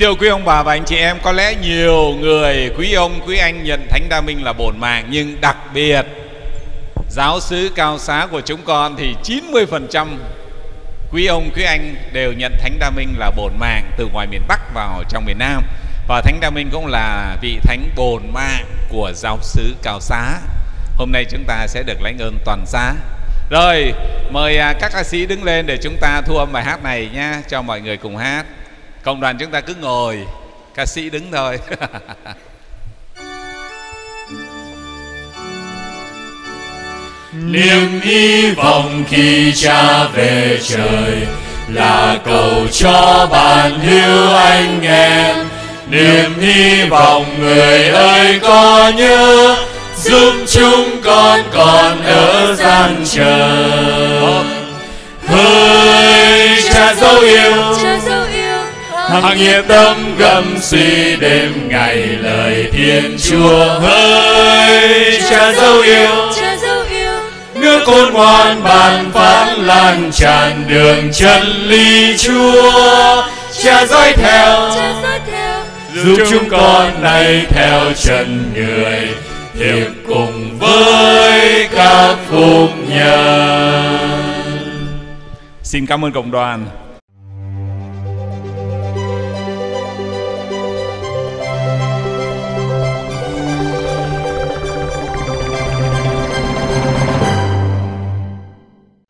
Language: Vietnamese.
thưa quý ông bà và anh chị em, có lẽ nhiều người quý ông quý anh nhận Thánh Đa Minh là bổn mạng, nhưng đặc biệt giáo xứ Cao Xá của chúng con thì 90% quý ông quý anh đều nhận Thánh Đa Minh là bổn mạng từ ngoài miền Bắc vào trong miền Nam. Và Thánh Đa Minh cũng là vị thánh bổn mạng của giáo xứ Cao Xá. Hôm nay chúng ta sẽ được lãnh ơn toàn xá. Rồi, mời các ca sĩ đứng lên để chúng ta thu âm bài hát này nha, cho mọi người cùng hát. Cộng đoàn chúng ta cứ ngồi, ca sĩ đứng thôi. Niềm hy vọng khi Cha về trời là cầu cho bạn hữu anh em. Niềm hy vọng người ơi có nhớ, giúp chúng con còn ở gian chờ. Hỡi Cha dấu yêu, hằng nhiệt tâm gầm suy đêm ngày lời Thiên Chúa. Hỡi Cha dấu yêu, nước khôn ngoan ban phát lan tràn đường chân lý Chúa. Cha dõi theo, giúp chúng con nay theo chân người, hiệp cùng với các phúc nhân. Xin cảm ơn cộng đoàn.